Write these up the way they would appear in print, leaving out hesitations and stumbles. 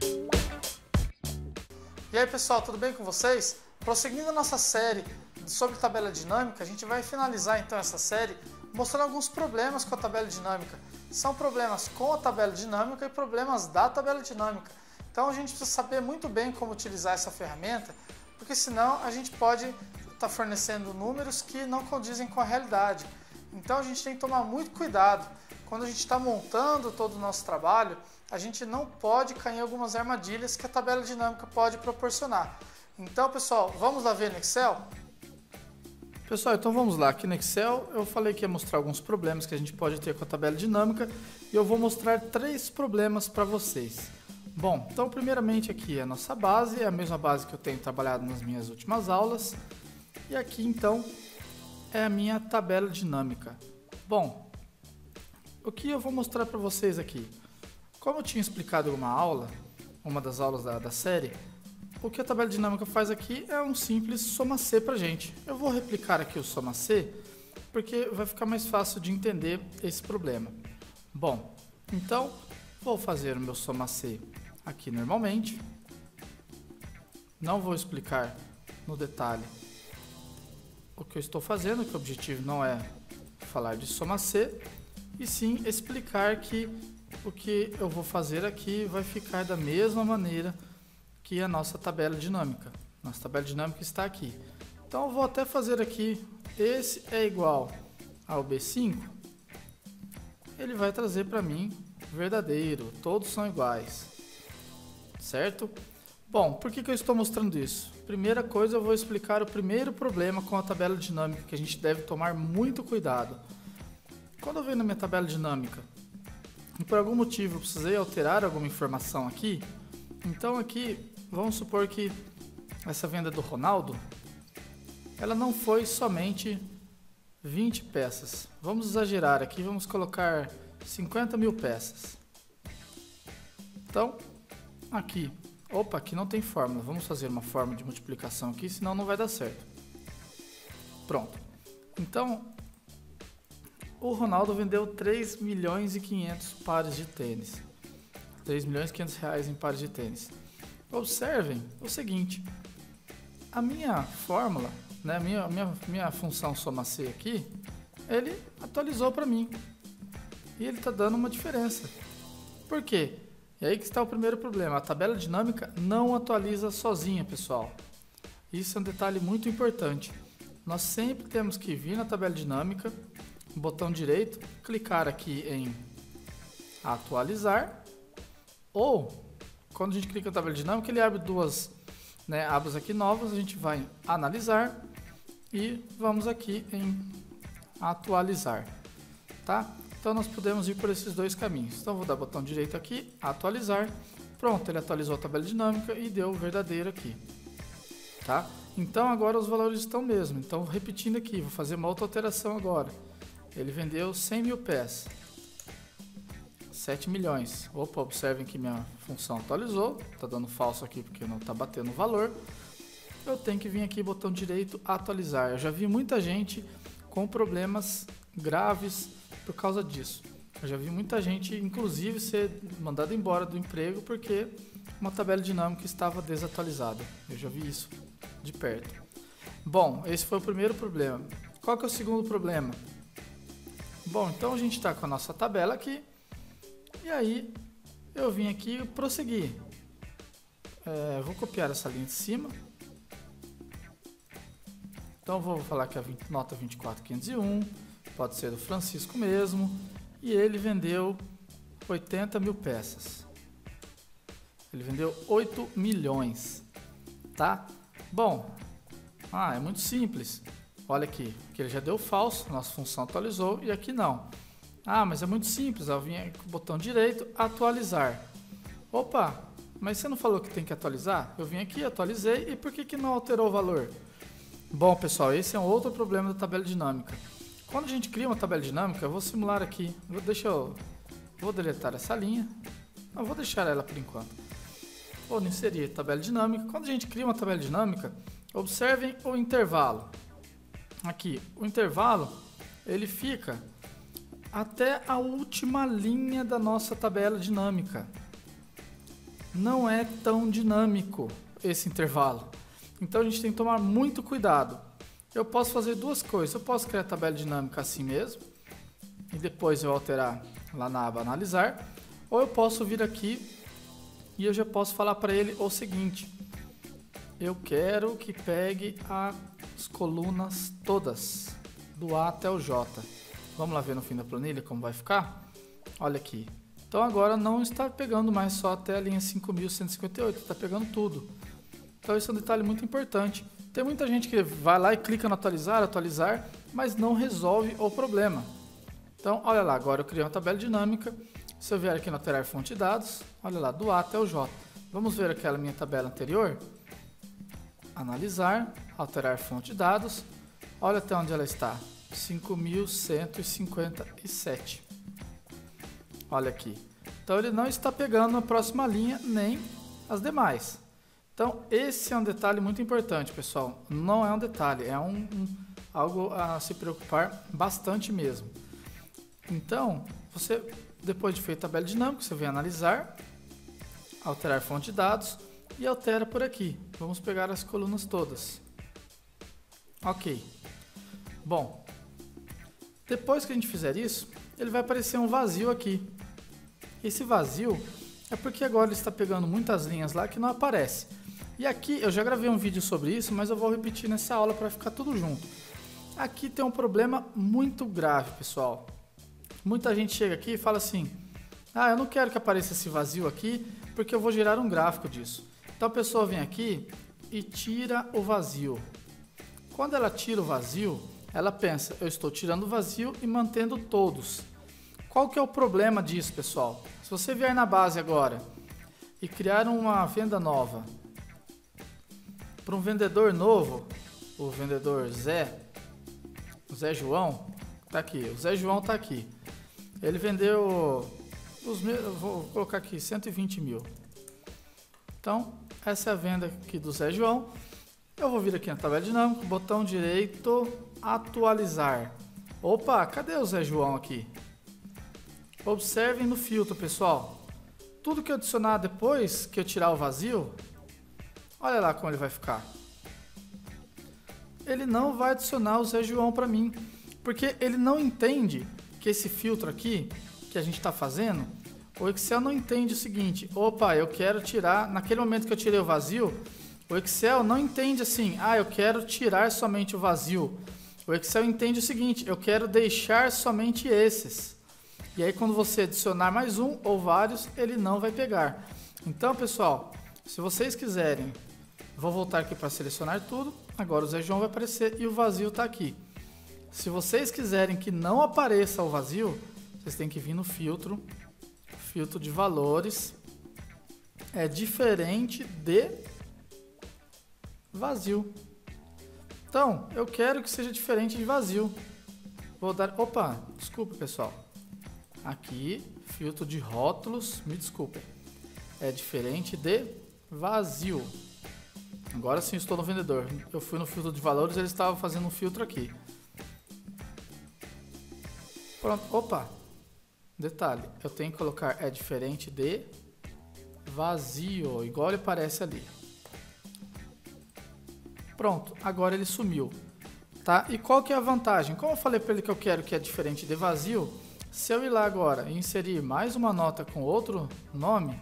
E aí pessoal, tudo bem com vocês? Prosseguindo a nossa série sobre tabela dinâmica, a gente vai finalizar então essa série mostrando alguns problemas com a tabela dinâmica. São problemas com a tabela dinâmica e problemas da tabela dinâmica. Então a gente precisa saber muito bem como utilizar essa ferramenta, porque senão a gente pode estar fornecendo números que não condizem com a realidade. Então a gente tem que tomar muito cuidado. Quando a gente está montando todo o nosso trabalho, a gente não pode cair em algumas armadilhas que a tabela dinâmica pode proporcionar. Então, pessoal, vamos lá ver no Excel? Pessoal, então vamos lá. Aqui no Excel eu falei que ia mostrar alguns problemas que a gente pode ter com a tabela dinâmica e eu vou mostrar 3 problemas para vocês. Bom, então primeiramente aqui é a nossa base, é a mesma base que eu tenho trabalhado nas minhas últimas aulas. E aqui então é a minha tabela dinâmica. Bom, o que eu vou mostrar para vocês aqui? Como eu tinha explicado em uma das aulas da série, o que a tabela dinâmica faz aqui é um simples soma-C para a gente. Eu vou replicar aqui o soma-C, porque vai ficar mais fácil de entender esse problema. Bom, então vou fazer o meu soma-C aqui normalmente. Não vou explicar no detalhe o que eu estou fazendo, que o objetivo não é falar de soma-C, e sim explicar que o que eu vou fazer aqui vai ficar da mesma maneira que a nossa tabela dinâmica. Nossa tabela dinâmica está aqui. Então eu vou até fazer aqui, esse é igual ao B5, ele vai trazer para mim verdadeiro, todos são iguais, certo? Bom, por que eu estou mostrando isso? Primeira coisa, eu vou explicar o primeiro problema com a tabela dinâmica, que a gente deve tomar muito cuidado. Quando eu venho na minha tabela dinâmica e por algum motivo eu precisei alterar alguma informação aqui, então aqui, vamos supor que essa venda do Ronaldo, ela não foi somente 20 peças. Vamos exagerar aqui, vamos colocar 50 mil peças. Então, aqui, aqui não tem fórmula, vamos fazer uma fórmula de multiplicação aqui, senão não vai dar certo. Pronto. Então, o Ronaldo vendeu 3 milhões e 500 pares de tênis. 3 milhões e 500 reais em pares de tênis. Observem o seguinte, a minha fórmula, né, minha função soma-C aqui, ele atualizou para mim. E ele está dando uma diferença. Por quê? E aí que está o primeiro problema. A tabela dinâmica não atualiza sozinha, pessoal. Isso é um detalhe muito importante. Nós sempre temos que vir na tabela dinâmica, botão direito, clicar aqui em atualizar, ou quando a gente clica na tabela dinâmica, ele abre duas abas aqui novas, a gente vai em analisar e vamos aqui em atualizar, tá? Então nós podemos ir por esses dois caminhos. Então vou dar botão direito aqui, atualizar, pronto, ele atualizou a tabela dinâmica e deu o verdadeiro aqui, tá? Então agora os valores estão mesmo, então repetindo aqui, vou fazer uma outra alteração agora. Ele vendeu 100 mil peças, 7 milhões. Opa, observem que minha função atualizou, está dando falso aqui porque não está batendo o valor. Eu tenho que vir aqui, botão direito, atualizar. Eu já vi muita gente com problemas graves por causa disso. Eu já vi muita gente, inclusive, ser mandada embora do emprego porque uma tabela dinâmica estava desatualizada. Eu já vi isso de perto. Bom, esse foi o primeiro problema. Qual que é o segundo problema? Bom, então a gente está com a nossa tabela aqui. E aí eu vim aqui e prossegui. Vou copiar essa linha de cima. Então vou falar que a nota 24501 pode ser do Francisco mesmo. E ele vendeu 80 mil peças. Ele vendeu 8 milhões. Tá? Bom, é muito simples. Olha aqui, que ele já deu falso, nossa função atualizou e aqui não. Mas é muito simples, eu vim com o botão direito, atualizar. Opa, mas você não falou que tem que atualizar? Eu vim aqui, atualizei, e por que não alterou o valor? Bom, pessoal, esse é um outro problema da tabela dinâmica. Quando a gente cria uma tabela dinâmica, eu vou simular aqui. Vou deletar essa linha. Eu vou deixar ela por enquanto. Vou inserir tabela dinâmica. Quando a gente cria uma tabela dinâmica, observem o intervalo. Aqui, o intervalo, ele fica até a última linha da nossa tabela dinâmica. não é tão dinâmico esse intervalo. Então a gente tem que tomar muito cuidado. Eu posso fazer duas coisas. Eu posso criar a tabela dinâmica assim mesmo e depois eu alterar lá na aba analisar, ou eu posso vir aqui e eu já posso falar para ele o seguinte: eu quero que pegue as colunas todas, do A até o J. Vamos lá ver no fim da planilha como vai ficar? Olha aqui. Então agora não está pegando mais só até a linha 5158, está pegando tudo. Então esse é um detalhe muito importante. Tem muita gente que vai lá e clica no atualizar, mas não resolve o problema. Então olha lá, agora eu criei uma tabela dinâmica. Se eu vier aqui no alterar fonte de dados, olha lá, do A até o J. Vamos ver aquela minha tabela anterior? Analisar, alterar fonte de dados. Olha até onde ela está, 5157. Olha aqui. Então ele não está pegando a próxima linha nem as demais. Então esse é um detalhe muito importante, pessoal. Não é um detalhe, é algo a se preocupar bastante mesmo. Então, você, depois de feito a tabela dinâmica, você vem analisar, alterar fonte de dados e altera por aqui. Vamos pegar as colunas todas. Ok. Bom, depois que a gente fizer isso, ele vai aparecer um vazio aqui. Esse vazio é porque agora ele está pegando muitas linhas lá que não aparece. E aqui eu já gravei um vídeo sobre isso, mas eu vou repetir nessa aula para ficar tudo junto. Aqui tem um problema muito grave, pessoal. Muita gente chega aqui e fala assim: ah, eu não quero que apareça esse vazio aqui, porque eu vou gerar um gráfico disso. Então a pessoa vem aqui e tira o vazio. Quando ela tira o vazio, ela pensa: eu estou tirando o vazio e mantendo todos. Qual que é o problema disso, pessoal? Se você vier na base agora e criar uma venda nova para um vendedor novo, o vendedor Zé João, tá aqui, o Zé João tá aqui. Ele vendeu vou colocar aqui 120 mil. Então, essa é a venda aqui do Zé João. Eu vou vir aqui na tabela dinâmica, botão direito, atualizar. Opa, cadê o Zé João aqui? Observem no filtro, pessoal. Tudo que eu adicionar depois que eu tirar o vazio, olha lá como ele vai ficar. Ele não vai adicionar o Zé João para mim, porque ele não entende que esse filtro aqui que a gente está fazendo, o Excel não entende o seguinte: opa, eu quero tirar, naquele momento que eu tirei o vazio, o Excel não entende assim: ah, eu quero tirar somente o vazio. O Excel entende o seguinte: eu quero deixar somente esses. E aí quando você adicionar mais um ou vários, ele não vai pegar. Então, pessoal, se vocês quiserem, vou voltar aqui para selecionar tudo. Agora o Zé João vai aparecer e o vazio está aqui. Se vocês quiserem que não apareça o vazio, vocês têm que vir no filtro de valores, é diferente de vazio. Então, eu quero que seja diferente de vazio. Vou dar, opa, desculpa, pessoal. Aqui, filtro de rótulos, me desculpem. É diferente de vazio. Agora sim estou no vendedor. Eu fui no filtro de valores, ele estava fazendo um filtro aqui. Pronto, opa. Detalhe, eu tenho que colocar é diferente de vazio, igual ele aparece ali. Pronto, agora ele sumiu. Tá? E qual que é a vantagem? Como eu falei para ele que eu quero que é diferente de vazio, se eu ir lá agora e inserir mais uma nota com outro nome,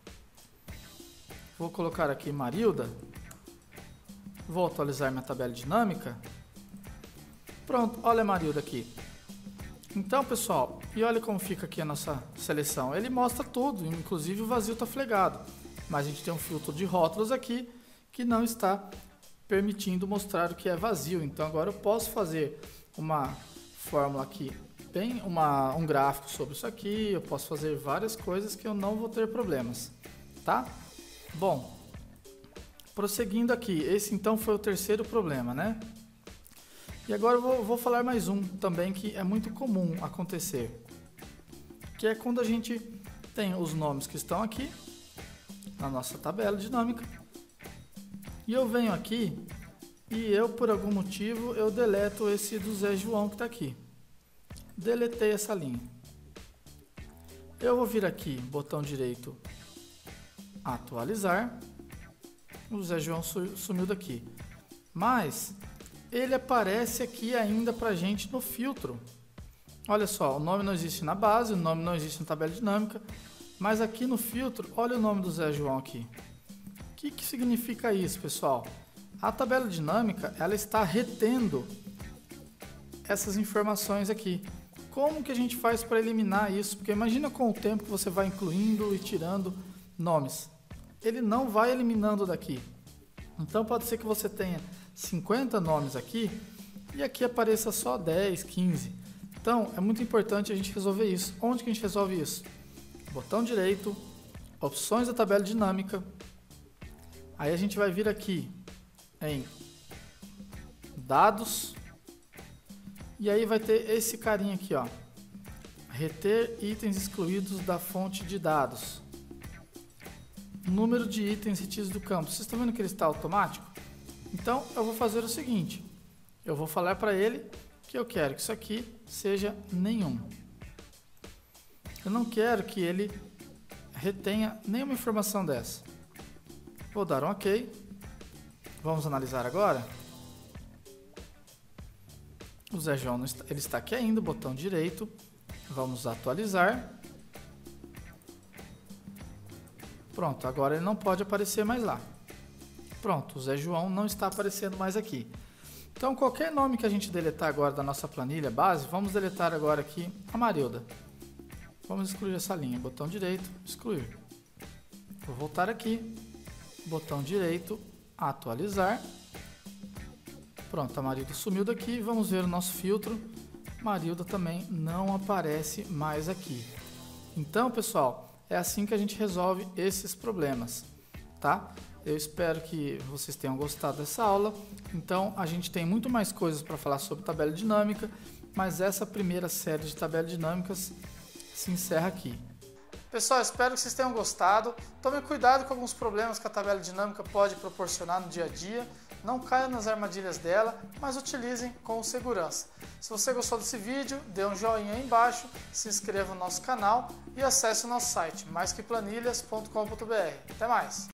vou colocar aqui Marilda, vou atualizar minha tabela dinâmica. Pronto, olha a Marilda aqui. Então, pessoal, e olha como fica aqui a nossa seleção. Ele mostra tudo, inclusive o vazio está flegado. Mas a gente tem um filtro de rótulos aqui que não está permitindo mostrar o que é vazio. Então agora eu posso fazer uma fórmula aqui, um gráfico sobre isso aqui. Eu posso fazer várias coisas que eu não vou ter problemas, tá? Bom, prosseguindo aqui, esse então foi o terceiro problema, né? E agora eu vou falar mais um também que é muito comum acontecer, que é quando a gente tem os nomes que estão aqui na nossa tabela dinâmica e eu venho aqui e eu, por algum motivo, eu deleto esse do Zé João que está aqui. Deletei essa linha. Eu vou vir aqui, botão direito, atualizar. O Zé João sumiu daqui. Mas ele aparece aqui ainda pra gente no filtro. Olha só, o nome não existe na base, o nome não existe na tabela dinâmica, mas aqui no filtro, olha o nome do Zé João aqui. O que significa isso, pessoal? A tabela dinâmica, ela está retendo essas informações aqui. Como que a gente faz para eliminar isso? Porque imagina com o tempo que você vai incluindo e tirando nomes. Ele não vai eliminando daqui. Então pode ser que você tenha 50 nomes aqui e aqui apareça só 10, 15. Então é muito importante a gente resolver isso. Onde que a gente resolve isso? Botão direito, opções da tabela dinâmica. Aí a gente vai vir aqui em dados. E aí vai ter esse carinha aqui, ó. Reter itens excluídos da fonte de dados. Número de itens retidos do campo. Vocês estão vendo que ele está automático? Então eu vou fazer o seguinte. Eu vou falar para ele que eu quero que isso aqui seja nenhum. Eu não quero que ele retenha nenhuma informação dessa. Vou dar um OK. Vamos analisar agora. O Zé João ele está aqui ainda, botão direito. Vamos atualizar. Pronto, agora ele não pode aparecer mais lá. Pronto, o Zé João não está aparecendo mais aqui. Então, qualquer nome que a gente deletar agora da nossa planilha base, vamos deletar agora aqui a Marilda. Vamos excluir essa linha. Botão direito, excluir. Vou voltar aqui. Botão direito, atualizar. Pronto, a Marilda sumiu daqui. Vamos ver o nosso filtro. Marilda também não aparece mais aqui. Então, pessoal, é assim que a gente resolve esses problemas, tá? Eu espero que vocês tenham gostado dessa aula. Então, a gente tem muito mais coisas para falar sobre tabela dinâmica, mas essa primeira série de tabelas dinâmicas se encerra aqui. Pessoal, espero que vocês tenham gostado. Tome cuidado com alguns problemas que a tabela dinâmica pode proporcionar no dia a dia. Não caia nas armadilhas dela, mas utilizem com segurança. Se você gostou desse vídeo, dê um joinha aí embaixo, se inscreva no nosso canal e acesse o nosso site maisqueplanilhas.com.br. Até mais!